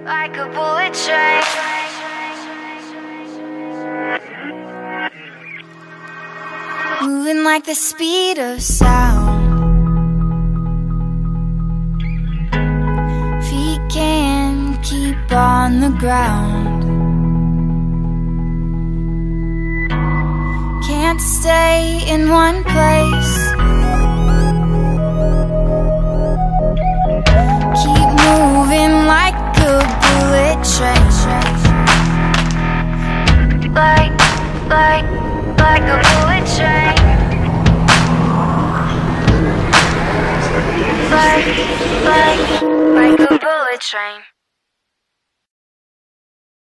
like a bullet train. Moving like the speed of sound. Feet can't keep on the ground. Can't stay in one place. Keep moving like a bullet train. Like a bullet train. Like a bullet train.